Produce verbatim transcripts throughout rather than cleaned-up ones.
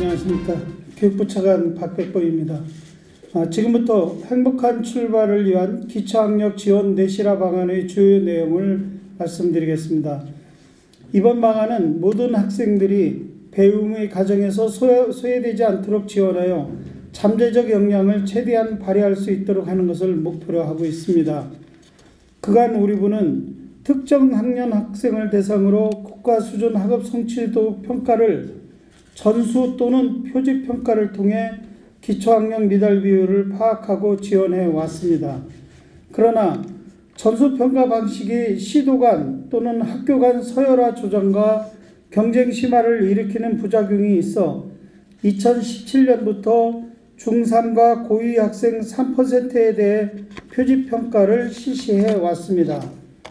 안녕하십니까. 교육부 차관 박백범입니다. 아, 지금부터 행복한 출발을 위한 기초학력 지원 내실화 방안의 주요 내용을 말씀드리겠습니다. 이번 방안은 모든 학생들이 배움의 과정에서 소외되지 않도록 지원하여 잠재적 역량을 최대한 발휘할 수 있도록 하는 것을 목표로 하고 있습니다. 그간 우리 부는 특정 학년 학생을 대상으로 국가 수준 학업 성취도 평가를 전수 또는 표지 평가를 통해 기초학력 미달 비율을 파악하고 지원해 왔습니다. 그러나 전수 평가 방식이 시도 간 또는 학교 간 서열화 조정과 경쟁 심화를 일으키는 부작용이 있어 이천십칠 년부터 중삼과 고이 학생 삼 퍼센트에 대해 표지 평가를 실시해 왔습니다.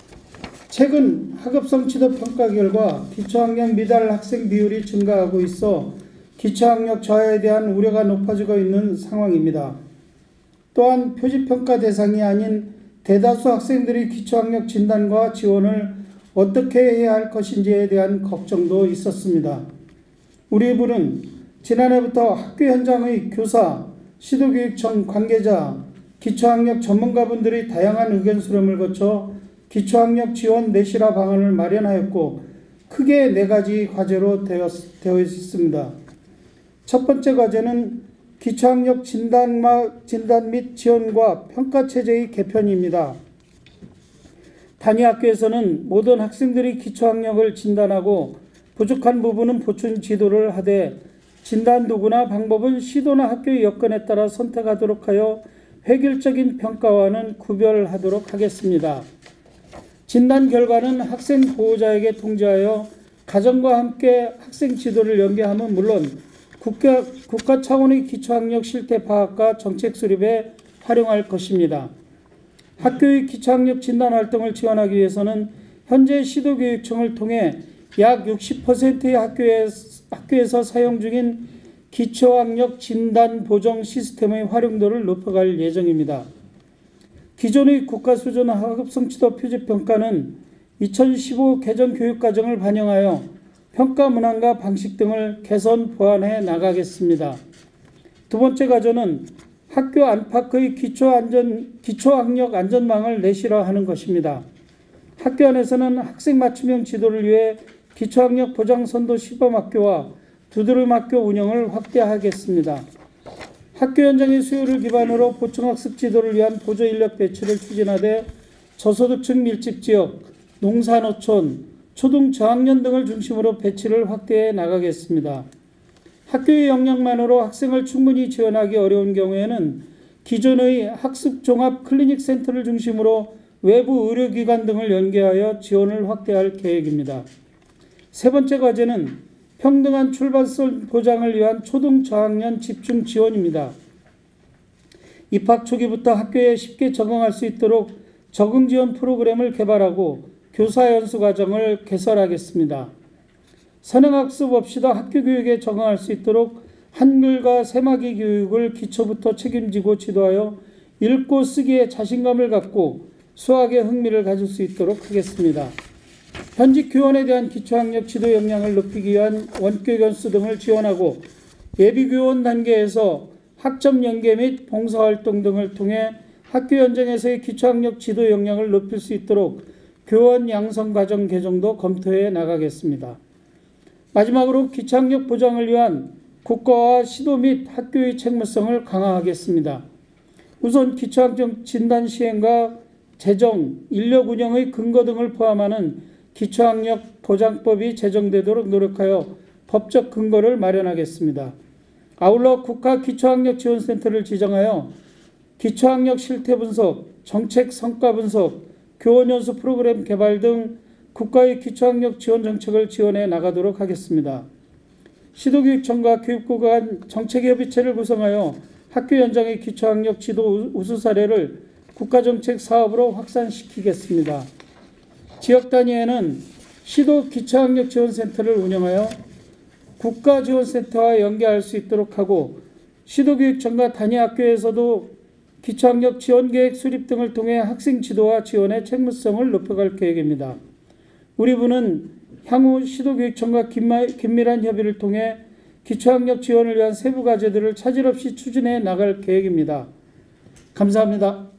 최근 학업성취도 평가 결과 기초학력 미달 학생 비율이 증가하고 있어 기초학력 저하에 대한 우려가 높아지고 있는 상황입니다. 또한 표지평가 대상이 아닌 대다수 학생들이 기초학력 진단과 지원을 어떻게 해야 할 것인지에 대한 걱정도 있었습니다. 우리 부는 지난해부터 학교 현장의 교사, 시도교육청 관계자, 기초학력 전문가분들이 다양한 의견 수렴을 거쳐 기초학력 지원 내실화 방안을 마련하였고 크게 네 가지 과제로 되어, 되어 있습니다. 첫 번째 과제는 기초학력 진단, 진단 및 지원과 평가 체제의 개편입니다. 단위 학교에서는 모든 학생들이 기초학력을 진단하고 부족한 부분은 보충 지도를 하되 진단 도구나 방법은 시도나 학교의 여건에 따라 선택하도록 하여 획일적인 평가와는 구별하도록 하겠습니다. 진단 결과는 학생 보호자에게 통지하여 가정과 함께 학생 지도를 연계함은 물론 국가, 국가 차원의 기초학력 실태 파악과 정책 수립에 활용할 것입니다. 학교의 기초학력 진단 활동을 지원하기 위해서는 현재 시도교육청을 통해 약 육십 퍼센트의 학교에, 학교에서 사용 중인 기초학력 진단 보정 시스템의 활용도를 높여갈 예정입니다. 기존의 국가 수준 학업 성취도 표지 평가는 이천십오 개정 교육과정을 반영하여 평가 문항과 방식 등을 개선 보완해 나가겠습니다. 두 번째 과제는 학교 안팎의 기초 안전, 기초학력 안전망을 내실화하는 것입니다. 학교 안에서는 학생 맞춤형 지도를 위해 기초학력 보장 선도 시범학교와 두드림 학교 운영을 확대하겠습니다. 학교 현장의 수요를 기반으로 보충학습 지도를 위한 보조 인력 배치를 추진하되 저소득층 밀집 지역, 농사노촌, 초등 저학년 등을 중심으로 배치를 확대해 나가겠습니다. 학교의 역량만으로 학생을 충분히 지원하기 어려운 경우에는 기존의 학습 종합 클리닉 센터를 중심으로 외부 의료기관 등을 연계하여 지원을 확대할 계획입니다. 세 번째 과제는 평등한 출발선 보장을 위한 초등 저학년 집중 지원입니다. 입학 초기부터 학교에 쉽게 적응할 수 있도록 적응 지원 프로그램을 개발하고 교사 연수 과정을 개설하겠습니다. 선행학습 없이도 학교 교육에 적응할 수 있도록 한글과 새마기 교육을 기초부터 책임지고 지도하여 읽고 쓰기에 자신감을 갖고 수학에 흥미를 가질 수 있도록 하겠습니다. 현직 교원에 대한 기초학력 지도 역량을 높이기 위한 원격 연수 등을 지원하고 예비교원 단계에서 학점 연계 및 봉사활동 등을 통해 학교 현장에서의 기초학력 지도 역량을 높일 수 있도록 교원 양성 과정 개정도 검토해 나가겠습니다. 마지막으로 기초학력 보장을 위한 국가와 시도 및 학교의 책무성을 강화하겠습니다. 우선 기초학력 진단 시행과 재정, 인력 운영의 근거 등을 포함하는 기초학력 보장법이 제정되도록 노력하여 법적 근거를 마련하겠습니다. 아울러 국가 기초학력 지원센터를 지정하여 기초학력 실태 분석, 정책 성과 분석, 교원 연수 프로그램 개발 등 국가의 기초학력 지원 정책을 지원해 나가도록 하겠습니다. 시도교육청과 교육부 간 정책협의체를 구성하여 학교 현장의 기초학력 지도 우수 사례를 국가정책 사업으로 확산시키겠습니다. 지역 단위에는 시도 기초학력 지원센터를 운영하여 국가지원센터와 연계할 수 있도록 하고 시도교육청과 단위 학교에서도 기초학력 지원계획 수립 등을 통해 학생 지도와 지원의 책무성을 높여갈 계획입니다. 우리 부는 향후 시도교육청과 긴밀한 협의를 통해 기초학력 지원을 위한 세부 과제들을 차질 없이 추진해 나갈 계획입니다. 감사합니다.